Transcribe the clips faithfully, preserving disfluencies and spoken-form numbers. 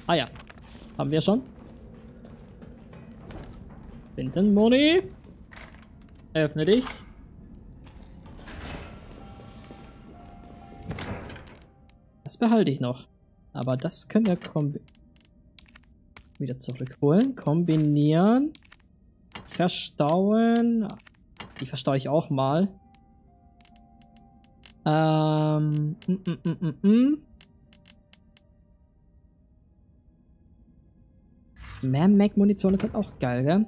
Ah ja. Haben wir schon. Bindenmoni. Öffne dich. Das behalte ich noch. Aber das können wir kombi wieder zurückholen. Kombinieren. Verstauen. Die verstaue ich auch mal. Ähm. Mm, mm, mm, mm, mm. Mehr Mag-Munition ist halt auch geil, gell?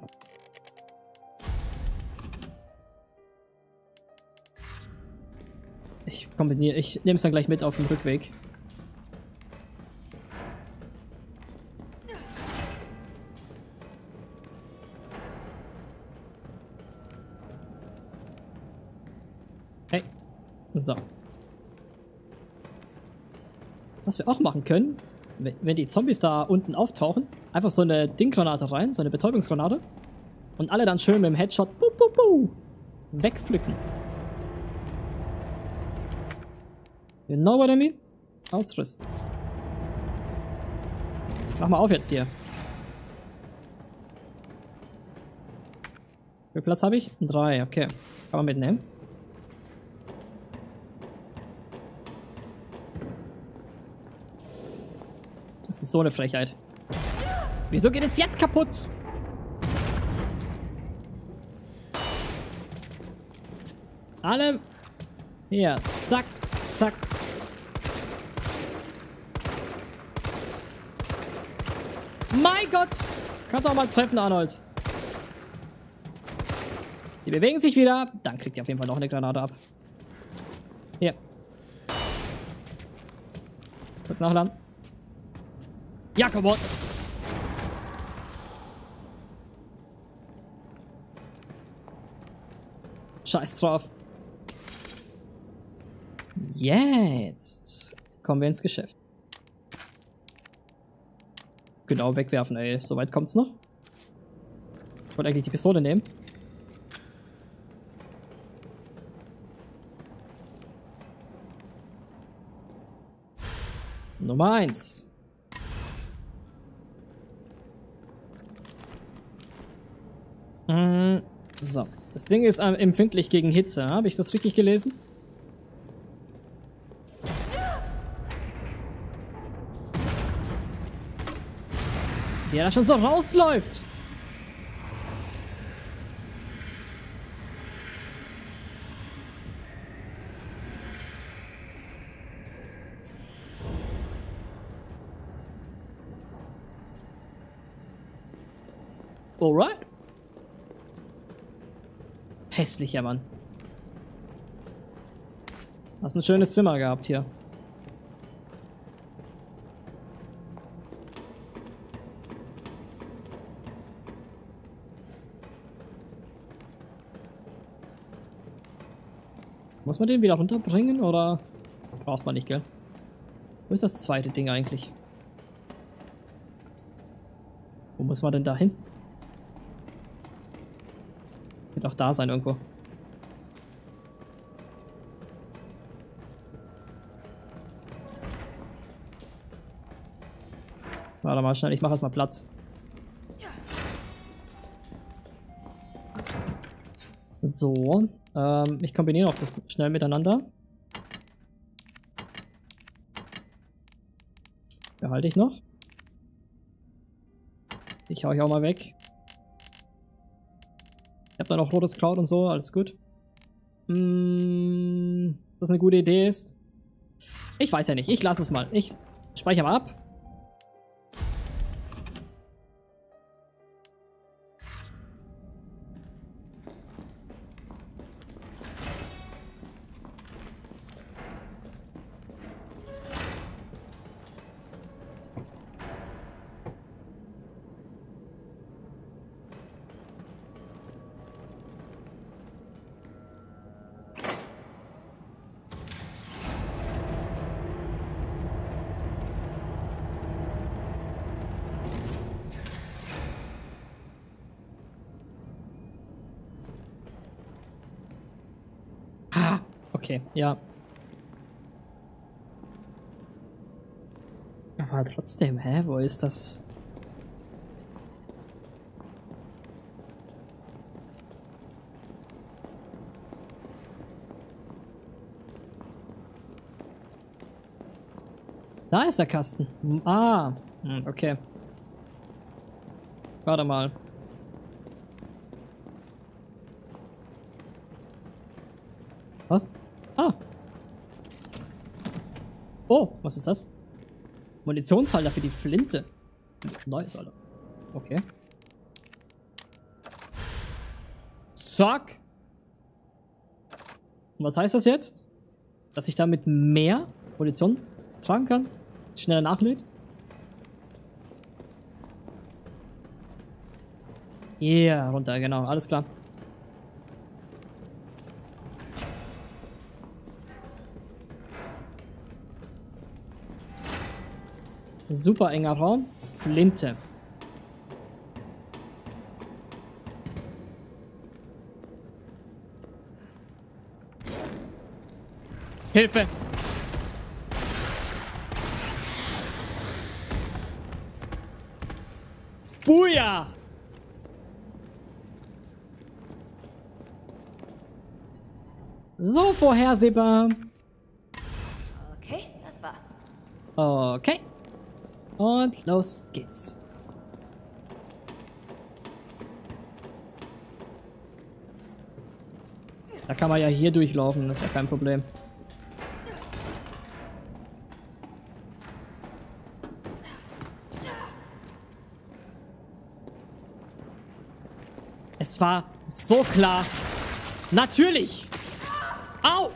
Ich kombiniere. Ich nehme es dann gleich mit auf dem Rückweg. Hey. So. Was wir auch machen können, wenn die Zombies da unten auftauchen, einfach so eine Dinggranate rein, so eine Betäubungsgranate. Und alle dann schön mit dem Headshot buh, buh, buh, wegpflücken. You know what I mean? Ausrüsten. Mach mal auf jetzt hier. Wie viel Platz habe ich? Drei, okay. Kann man mitnehmen. Das ist so eine Frechheit. Wieso geht es jetzt kaputt? Alle. Hier. Zack. Zack. Mein Gott. Kannst auch mal treffen, Arnold. Die bewegen sich wieder. Dann kriegt ihr auf jeden Fall noch eine Granate ab. Hier. Kurz nachladen. Ja, komm on. Scheiß drauf. Jetzt kommen wir ins Geschäft. Genau, wegwerfen, ey. Soweit kommt's noch. Ich wollte eigentlich die Pistole nehmen. Nummer eins. So, das Ding ist äh, empfindlich gegen Hitze. Habe ich das richtig gelesen? Wie er da schon so rausläuft. Alright. Hässlicher Mann. Hast ein schönes Zimmer gehabt hier. Muss man den wieder runterbringen oder braucht man nicht, gell? Wo ist das zweite Ding eigentlich? Wo muss man denn da hin? Wird auch da sein irgendwo. Warte mal schnell, ich mache erstmal Platz. So, ähm, ich kombiniere noch das schnell miteinander. Behalte ich noch. Ich hau ich auch mal weg. Ich habe da noch rotes Kraut und so, alles gut. Hm, das eine gute Idee ist. Ich weiß ja nicht, ich lasse es mal. Ich speichere mal ab. Okay, ja. Aber trotzdem, hä? Wo ist das? Da ist der Kasten. Ah, hm, okay. Warte mal. Oh. Ah. Oh, was ist das? Munitionshalter für die Flinte. Neues, Alter. Okay. Zack. Und was heißt das jetzt? Dass ich damit mehr Munition tragen kann? Schneller nachlädt? Yeah, runter, genau, alles klar. Super enger Raum. Flinte. Hilfe! Buja! So vorhersehbar. Okay, das war's. Okay. Und los geht's. Da kann man ja hier durchlaufen, das ist ja kein Problem. Es war so klar. Natürlich! Au!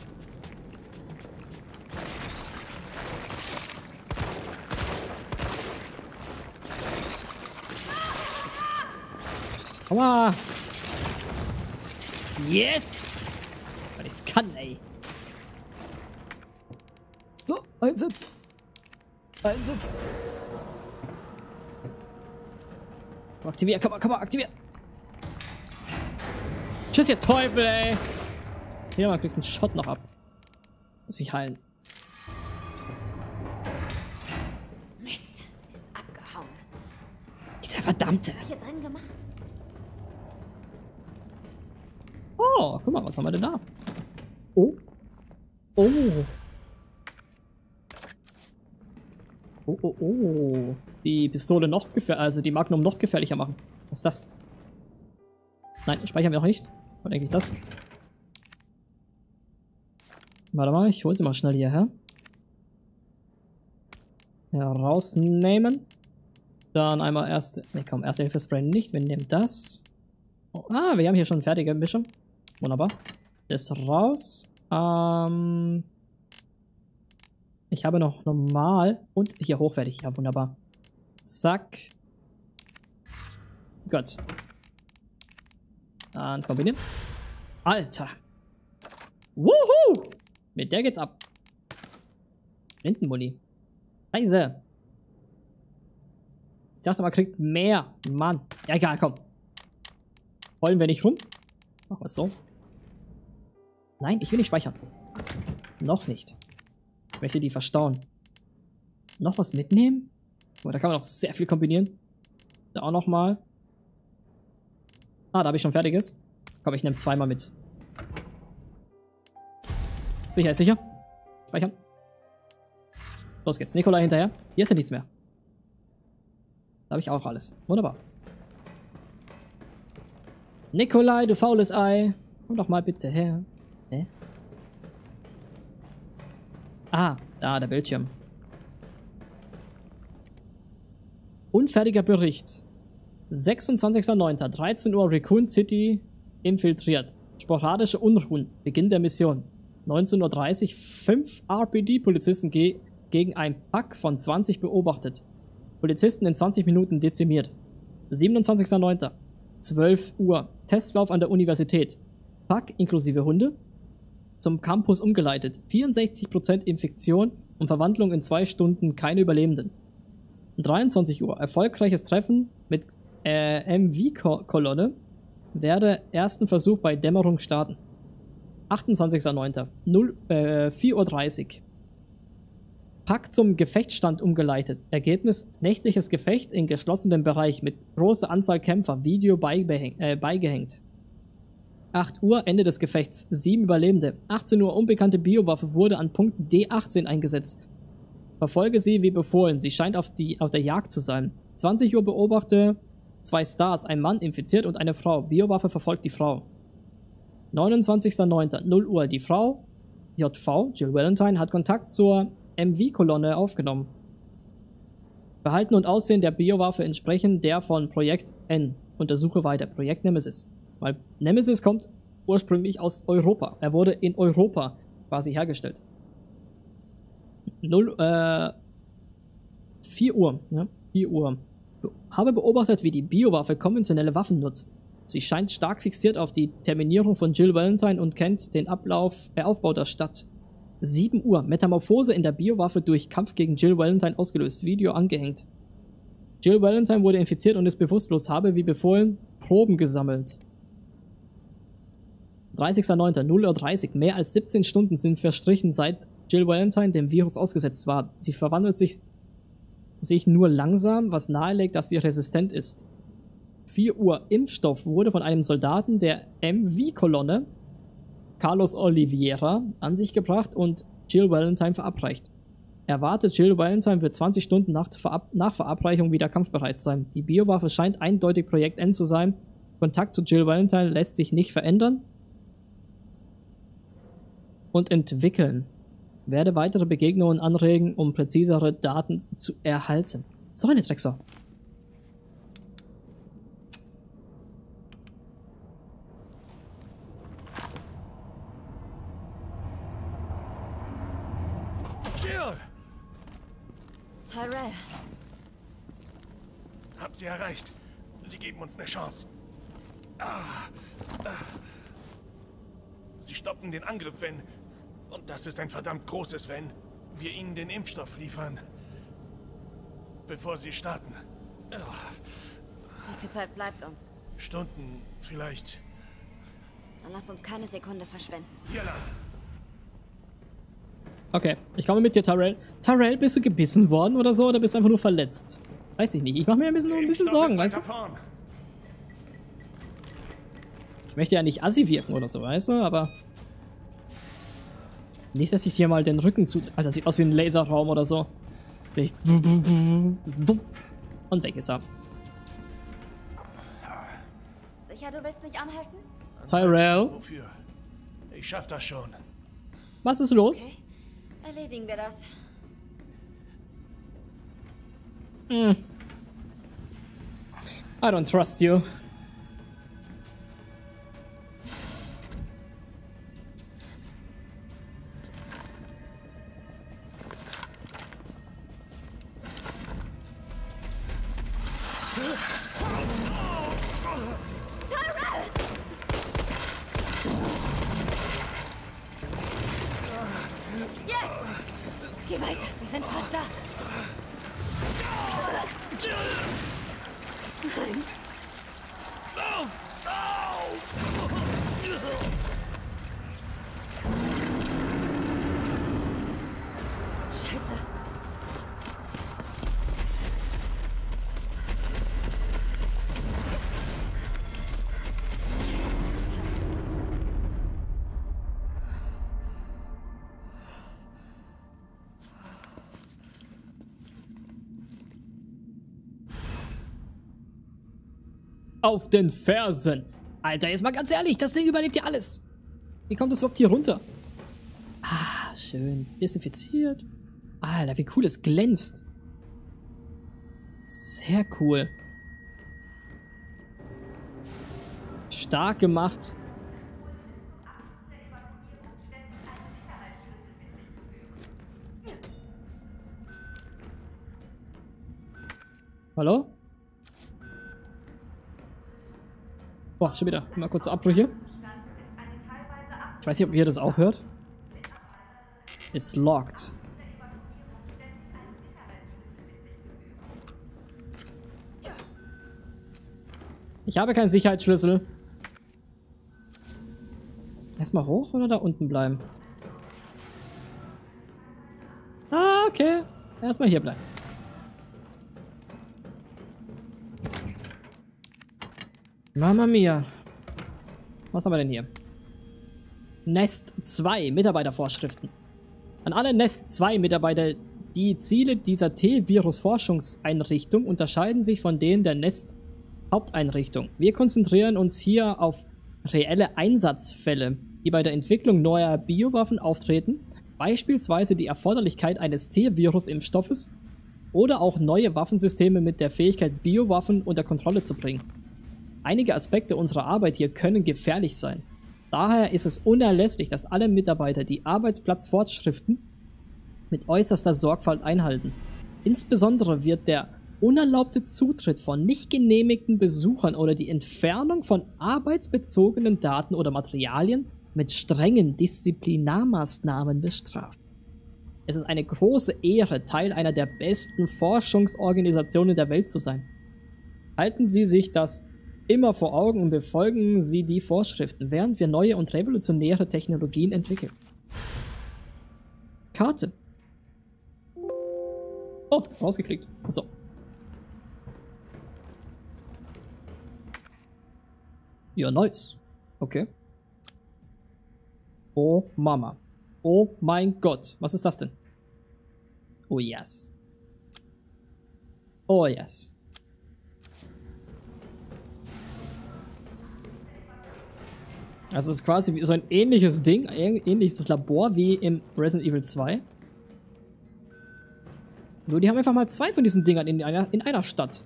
Aua! Yes! Weil ich's kann, ey. So, einsetzen. Einsetzen. Aktivier, komm mal, komm mal, aktivier. Tschüss, ihr Teufel, ey. Hier, man kriegst einen Shot noch ab. Lass mich heilen. Mist, ist abgehauen. Dieser verdammte. Was hier drin gemacht? Oh, guck mal, was haben wir denn da? Oh. Oh. Oh, oh, oh. Die Pistole noch gefährlicher, also die Magnum noch gefährlicher machen. Was ist das? Nein, speichern wir noch nicht. Was eigentlich das? Warte mal, ich hole sie mal schnell hierher. Herausnehmen. Dann einmal erste. Ne, komm, erste Hilfe Spray nicht. Wir nehmen das. Oh, ah, wir haben hier schon eine fertige Mischung. Wunderbar. Das raus. Ähm. Ich habe noch normal. Und hier hochwertig. Ja, wunderbar. Zack. Gut. Dann kombinieren. Alter. Wuhu! Mit der geht's ab. Blindenmulli. Scheiße. Ich dachte, man kriegt mehr. Mann. Ja, egal, komm. Wollen wir nicht rum? Machen wir es so. Nein, ich will nicht speichern. Noch nicht. Ich möchte die verstauen. Noch was mitnehmen? Oh, da kann man noch sehr viel kombinieren. Da auch nochmal. Ah, da habe ich schon fertiges. Komm, ich nehme zweimal mit. Sicher ist sicher. Speichern. Los geht's. Nikolai hinterher. Hier ist ja nichts mehr. Da habe ich auch alles. Wunderbar. Nikolai, du faules Ei. Komm doch mal bitte her. Hä? Ah, da, der Bildschirm. Unfertiger Bericht. sechsundzwanzigster neunter dreizehn Uhr Raccoon City infiltriert. Sporadische Unruhen. Beginn der Mission. neunzehn Uhr dreißig fünf R P D-Polizisten ge gegen ein Pack von zwanzig beobachtet. Polizisten in zwanzig Minuten dezimiert. siebenundzwanzigster neunter zwölf Uhr. Testlauf an der Universität. Pack inklusive Hunde zum Campus umgeleitet. vierundsechzig Prozent Infektion und Verwandlung in zwei Stunden, keine Überlebenden. dreiundzwanzig Uhr. Erfolgreiches Treffen mit äh, M V-Kolonne. Werde ersten Versuch bei Dämmerung starten. achtundzwanzigster neunter vier Uhr dreißig. Pakt zum Gefechtsstand umgeleitet. Ergebnis: nächtliches Gefecht in geschlossenem Bereich mit großer Anzahl Kämpfer. Video beibehäng äh, beigehängt. acht Uhr, Ende des Gefechts. sieben Überlebende. achtzehn Uhr, unbekannte Biowaffe wurde an Punkt D achtzehn eingesetzt. Verfolge sie wie befohlen. Sie scheint auf, die, auf der Jagd zu sein. zwanzig Uhr, beobachte zwei Stars. Ein Mann infiziert und eine Frau. Biowaffe verfolgt die Frau. neunundzwanzigster neunter null Uhr. Die Frau, J V, Jill Valentine, hat Kontakt zur M V-Kolonne aufgenommen. Verhalten und Aussehen der Biowaffe entsprechen der von Projekt N. Untersuche weiter. Projekt Nemesis. Weil Nemesis kommt ursprünglich aus Europa. Er wurde in Europa quasi hergestellt. null, äh, vier Uhr. Ja, vier Uhr. Habe beobachtet, wie die Biowaffe konventionelle Waffen nutzt. Sie scheint stark fixiert auf die Terminierung von Jill Valentine und kennt den Ablauf, äh, Aufbau der Stadt. sieben Uhr. Metamorphose in der Biowaffe durch Kampf gegen Jill Valentine ausgelöst. Video angehängt. Jill Valentine wurde infiziert und ist bewusstlos. Habe wie befohlen Proben gesammelt. dreißigster neunter null Uhr dreißig. Mehr als siebzehn Stunden sind verstrichen, seit Jill Valentine dem Virus ausgesetzt war. Sie verwandelt sich, sich nur langsam, was nahelegt, dass sie resistent ist. vier Uhr. Impfstoff wurde von einem Soldaten der M V-Kolonne, Carlos Oliveira, an sich gebracht und Jill Valentine verabreicht. Erwartet, Jill Valentine wird zwanzig Stunden nach, Verab nach Verabreichung wieder kampfbereit sein. Die Biowaffe scheint eindeutig Projekt N zu sein. Kontakt zu Jill Valentine lässt sich nicht verändern. Und entwickeln. Werde weitere Begegnungen anregen, um präzisere Daten zu erhalten. So eine Drecksau. Jill! Tyrell. Hab sie erreicht. Sie geben uns eine Chance. Ah. Ah. Sie stoppen den Angriff, wenn... Und das ist ein verdammt großes Wenn. Wir ihnen den Impfstoff liefern. Bevor sie starten. Ah. Wie viel Zeit bleibt uns? Stunden, vielleicht. Dann lass uns keine Sekunde verschwenden. Hier lang. Okay, ich komme mit dir, Tyrell. Tyrell, bist du gebissen worden oder so, oder bist du einfach nur verletzt? Weiß ich nicht. Ich mache mir ein bisschen, nur ein bisschen Sorgen, weißt du? Ich möchte ja nicht assi wirken oder so, weißt du, aber... Nicht, dass ich dir mal den Rücken zu... Alter, das sieht aus wie ein Laserraum oder so. Ich... Und weg ist er. Sicher, du willst nicht anhalten? Tyrell? Wofür? Ich schaff das schon. Was ist los? Okay. Erledigen wir das. Hm. I don't trust you. Geh weiter, wir sind fast da. Nein. Scheiße. Auf den Fersen. Alter, jetzt mal ganz ehrlich, das Ding überlebt ja alles. Wie kommt das überhaupt hier runter? Ah, schön. Desinfiziert. Alter, wie cool es glänzt. Sehr cool. Stark gemacht. Hallo? Boah, schon wieder. Mal kurze Abbrüche. Ich weiß nicht, ob ihr das auch hört. It's locked. Ich habe keinen Sicherheitsschlüssel. Erstmal hoch oder da unten bleiben? Ah, okay. Erstmal hier bleiben. Mama mia. Was haben wir denn hier? Nest zwei Mitarbeitervorschriften. An alle Nest zwei Mitarbeiter, die Ziele dieser T-Virus-Forschungseinrichtung unterscheiden sich von denen der Nest-Haupteinrichtung. Wir konzentrieren uns hier auf reelle Einsatzfälle, die bei der Entwicklung neuer Biowaffen auftreten, beispielsweise die Erforderlichkeit eines T-Virus-Impfstoffes oder auch neue Waffensysteme mit der Fähigkeit, Biowaffen unter Kontrolle zu bringen. Einige Aspekte unserer Arbeit hier können gefährlich sein. Daher ist es unerlässlich, dass alle Mitarbeiter die Arbeitsplatzvorschriften mit äußerster Sorgfalt einhalten. Insbesondere wird der unerlaubte Zutritt von nicht genehmigten Besuchern oder die Entfernung von arbeitsbezogenen Daten oder Materialien mit strengen Disziplinarmaßnahmen bestraft. Es ist eine große Ehre, Teil einer der besten Forschungsorganisationen der Welt zu sein. Halten Sie sich das immer vor Augen und befolgen Sie die Vorschriften, während wir neue und revolutionäre Technologien entwickeln. Karte. Oh, rausgeklickt. So. Ja, nice. Okay. Oh, Mama. Oh mein Gott. Was ist das denn? Oh, yes. Oh, yes. Also es ist quasi so ein ähnliches Ding, ein ähnliches Labor wie im Resident Evil zwei. Nur die haben einfach mal zwei von diesen Dingern in einer, in einer Stadt.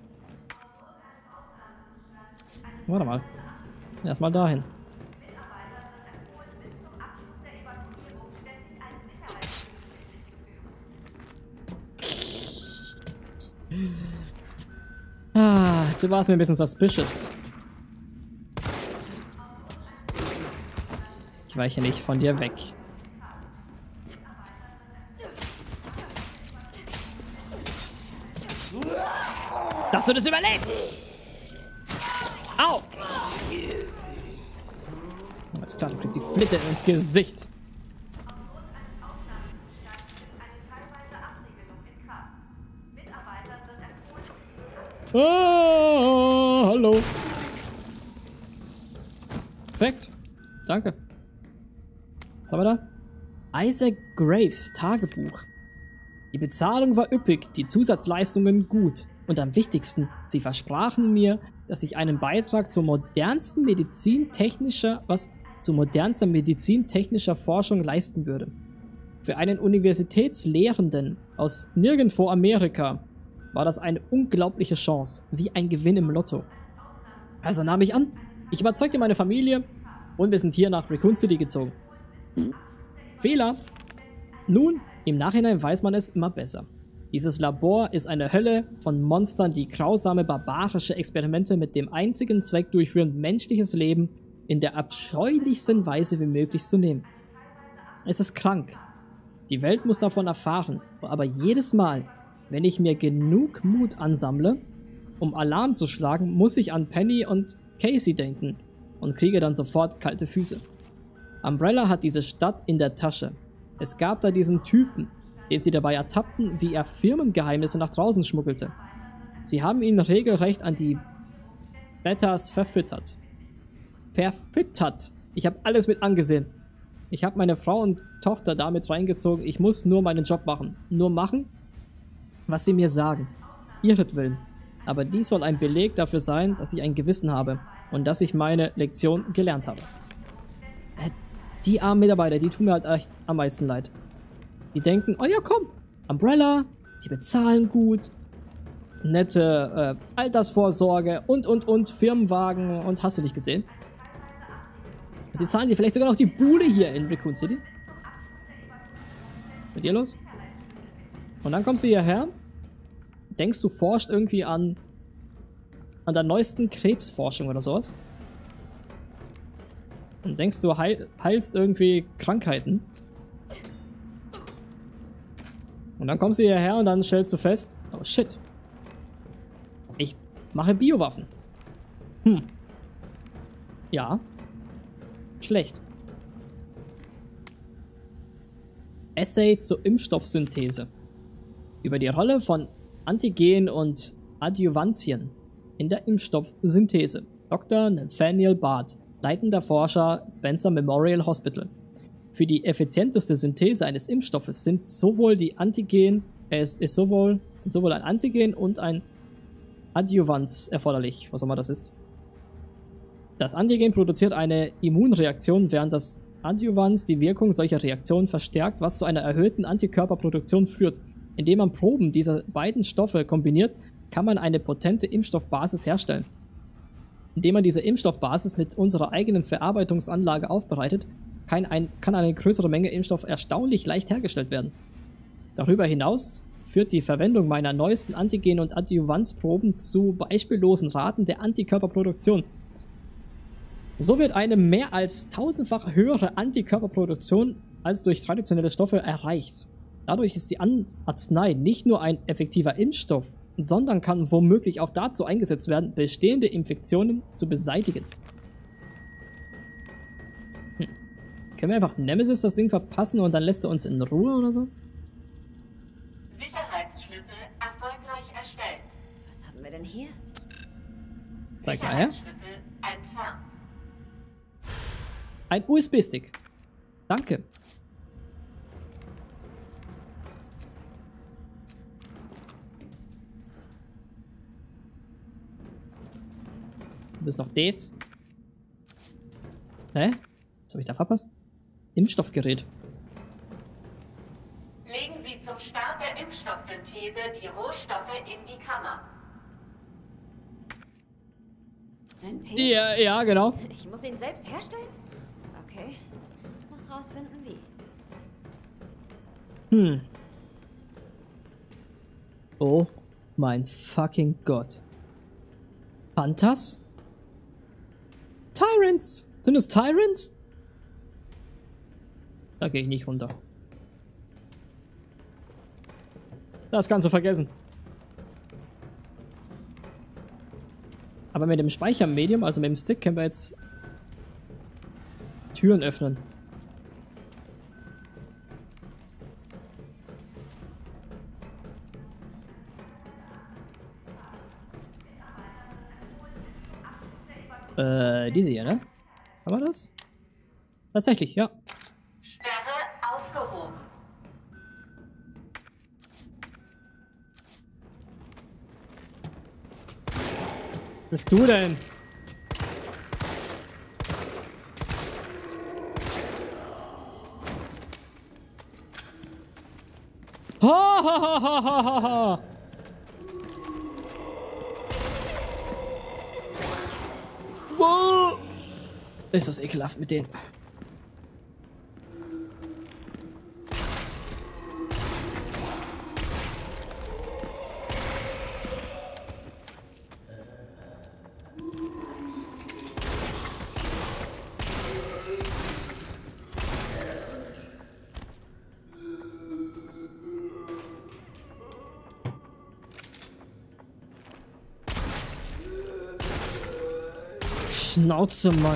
Warte mal. Erstmal dahin. Ah, du warst mir ein bisschen suspicious. Ich weiche nicht von dir weg. Dass du das überlebst! Au! Alles klar, du kriegst die Flitte ins Gesicht. Oh, hallo. Perfekt. Danke. Was haben wir da? Isaac Graves Tagebuch. Die Bezahlung war üppig, die Zusatzleistungen gut. Und am wichtigsten, sie versprachen mir, dass ich einen Beitrag zur modernsten medizintechnischer, was, zu modernster medizintechnischer Forschung leisten würde. Für einen Universitätslehrenden aus nirgendwo Amerika war das eine unglaubliche Chance, wie ein Gewinn im Lotto. Also nahm ich an, ich überzeugte meine Familie und wir sind hier nach Raccoon City gezogen. Fehler. Nun, im Nachhinein weiß man es immer besser. Dieses Labor ist eine Hölle von Monstern, die grausame, barbarische Experimente mit dem einzigen Zweck durchführen, menschliches Leben in der abscheulichsten Weise wie möglich zu nehmen. Es ist krank. Die Welt muss davon erfahren, aber jedes Mal, wenn ich mir genug Mut ansammle, um Alarm zu schlagen, muss ich an Penny und Casey denken und kriege dann sofort kalte Füße. Umbrella hat diese Stadt in der Tasche. Es gab da diesen Typen, den sie dabei ertappten, wie er Firmengeheimnisse nach draußen schmuggelte. Sie haben ihn regelrecht an die Betas verfüttert. Verfüttert! Ich habe alles mit angesehen. Ich habe meine Frau und Tochter damit reingezogen. Ich muss nur meinen Job machen. Nur machen, was sie mir sagen. Ihretwillen. Aber dies soll ein Beleg dafür sein, dass ich ein Gewissen habe und dass ich meine Lektion gelernt habe. Äh, die armen Mitarbeiter, die tun mir halt echt am meisten leid. Die denken, oh ja komm, Umbrella, die bezahlen gut, nette äh, Altersvorsorge und und und, Firmenwagen und hast du nicht gesehen? Sie zahlen dir vielleicht sogar noch die Bude hier in Raccoon City. Mit dir los? Und dann kommst du hierher, denkst du forscht irgendwie an an der neuesten Krebsforschung oder sowas. Und denkst du heil, heilst irgendwie Krankheiten. Und dann kommst du hierher und dann stellst du fest, oh shit, ich mache Biowaffen. Hm. Ja. Schlecht. Essay zur Impfstoffsynthese. über die Rolle von Antigen und Adjuvantien in der Impfstoffsynthese. Doktor Nathaniel Barth, leitender Forscher Spencer Memorial Hospital. Für die effizienteste Synthese eines Impfstoffes sind sowohl die Antigen, äh, es ist sowohl, sind sowohl ein Antigen und ein Adjuvans erforderlich, was auch immer das ist. Das Antigen produziert eine Immunreaktion, während das Adjuvans die Wirkung solcher Reaktionen verstärkt, was zu einer erhöhten Antikörperproduktion führt. Indem man Proben dieser beiden Stoffe kombiniert, kann man eine potente Impfstoffbasis herstellen. Indem man diese Impfstoffbasis mit unserer eigenen Verarbeitungsanlage aufbereitet, kann, ein, kann eine größere Menge Impfstoff erstaunlich leicht hergestellt werden. Darüber hinaus führt die Verwendung meiner neuesten Antigen- und Adjuvanzproben zu beispiellosen Raten der Antikörperproduktion. So wird eine mehr als tausendfach höhere Antikörperproduktion als durch traditionelle Stoffe erreicht. Dadurch ist die Arznei nicht nur ein effektiver Impfstoff, sondern kann womöglich auch dazu eingesetzt werden, bestehende Infektionen zu beseitigen. Hm. Können wir einfach Nemesis das Ding verpassen und dann lässt er uns in Ruhe oder so? Sicherheitsschlüssel erfolgreich erstellt. Was haben wir denn hier? Zeig mal her. Sicherheitsschlüssel entfernt. Ein U S B-Stick. Danke. Du bist noch dead. Hä? Was habe ich da verpasst? Impfstoffgerät. Legen Sie zum Start der Impfstoffsynthese die Rohstoffe in die Kammer. Synthese? Ja, ja, genau. Ich muss ihn selbst herstellen? Okay. Muss rausfinden, wie. Hm. Oh mein fucking Gott. Panthers? Tyrants! Sind es Tyrants? Da gehe ich nicht runter. Das kannst du vergessen. Aber mit dem Speichermedium, also mit dem Stick, können wir jetzt Türen öffnen. Äh, diese hier, ne? Haben wir das? Tatsächlich, ja. Sperre aufgehoben. Was bist du denn? Ha ha ha ha ha ha! Wo? Ist das ekelhaft mit denen? Schnauze, Mann.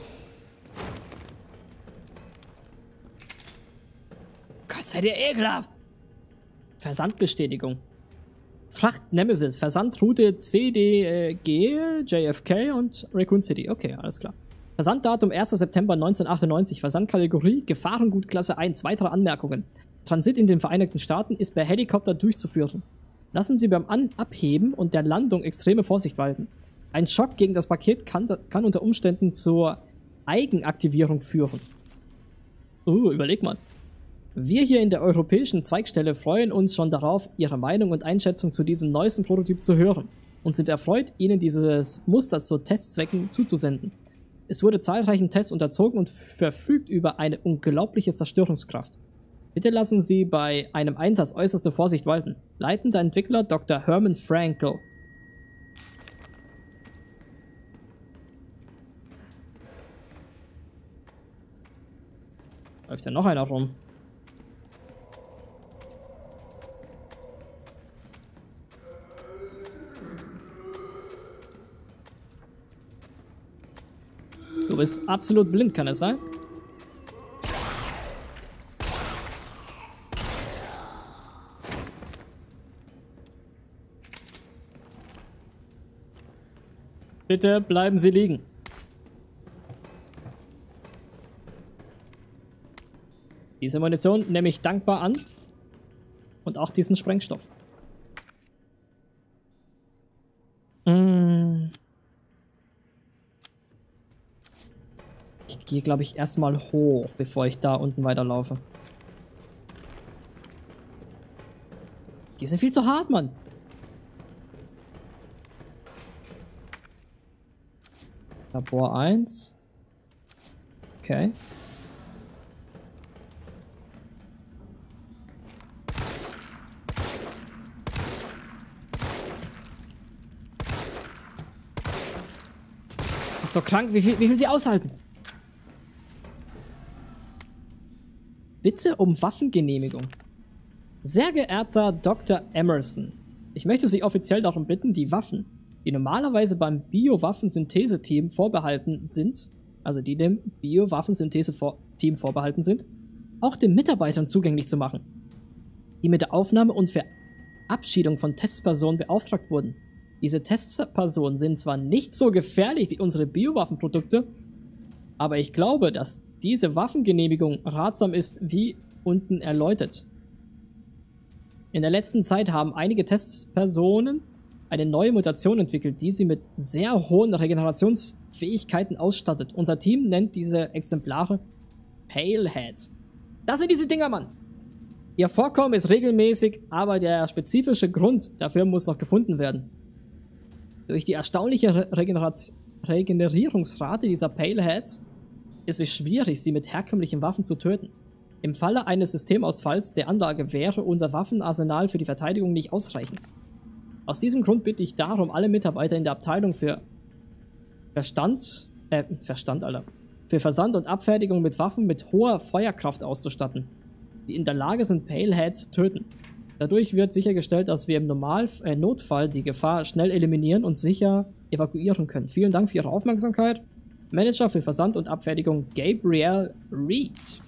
Gott sei dir ekelhaft. Versandbestätigung. Fracht Nemesis. Versandroute C D G, J F K und Raccoon City. Okay, alles klar. Versanddatum erster September neunzehnhundertachtundneunzig. Versandkategorie Gefahrengutklasse Klasse eins. Weitere Anmerkungen. Transit in den Vereinigten Staaten ist per Helikopter durchzuführen. Lassen Sie beim An Abheben und der Landung extreme Vorsicht walten. Ein Schock gegen das Paket kann, kann unter Umständen zur Eigenaktivierung führen. Uh, überleg mal. Wir hier in der europäischen Zweigstelle freuen uns schon darauf, Ihre Meinung und Einschätzung zu diesem neuesten Prototyp zu hören und sind erfreut, Ihnen dieses Muster zu Testzwecken zuzusenden. Es wurde zahlreichen Tests unterzogen und verfügt über eine unglaubliche Zerstörungskraft. Bitte lassen Sie bei einem Einsatz äußerste Vorsicht walten. Leitender Entwickler Doktor Herman Frankel. Läuft ja noch einer rum. Du bist absolut blind, kann es sein? Bitte bleiben Sie liegen. Diese Munition nehme ich dankbar an. Und auch diesen Sprengstoff. Mm. Ich gehe, glaube ich, erstmal hoch, bevor ich da unten weiterlaufe. Die sind viel zu hart, Mann. Labor eins. Okay. Das ist so krank. Wie viel, wie viel sie aushalten? Bitte um Waffengenehmigung. Sehr geehrter Doktor Emerson, ich möchte Sie offiziell darum bitten, die Waffen, die normalerweise beim Biowaffensynthese-Team vorbehalten sind, also die dem Biowaffensynthese-Team vorbehalten sind, auch den Mitarbeitern zugänglich zu machen, die mit der Aufnahme und Verabschiedung von Testpersonen beauftragt wurden. Diese Testpersonen sind zwar nicht so gefährlich wie unsere Biowaffenprodukte, aber ich glaube, dass diese Waffengenehmigung ratsam ist, wie unten erläutert. In der letzten Zeit haben einige Testpersonen eine neue Mutation entwickelt, die sie mit sehr hohen Regenerationsfähigkeiten ausstattet. Unser Team nennt diese Exemplare Paleheads. Das sind diese Dinger, Mann! Ihr Vorkommen ist regelmäßig, aber der spezifische Grund dafür muss noch gefunden werden. Durch die erstaunliche Regeneration Regenerierungsrate dieser Paleheads ist es schwierig, sie mit herkömmlichen Waffen zu töten. Im Falle eines Systemausfalls der Anlage wäre unser Waffenarsenal für die Verteidigung nicht ausreichend. Aus diesem Grund bitte ich darum, alle Mitarbeiter in der Abteilung für Verstand, äh, Verstand, Alter, für Versand und Abfertigung mit Waffen mit hoher Feuerkraft auszustatten, die in der Lage sind, Paleheads zu töten. Dadurch wird sichergestellt, dass wir im Normal äh, Notfall die Gefahr schnell eliminieren und sicher evakuieren können. Vielen Dank für Ihre Aufmerksamkeit. Manager für Versand und Abfertigung Gabriel Reed.